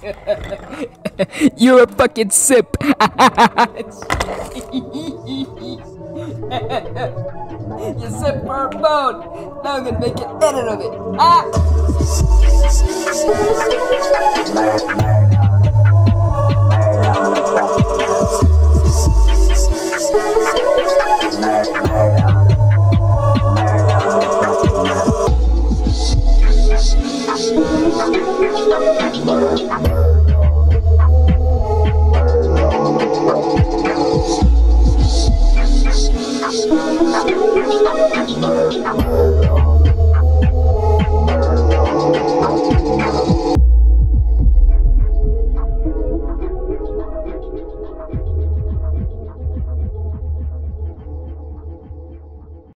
You're a fucking sip. You sip for a bone. Now I'm gonna make an edit of it. Ah!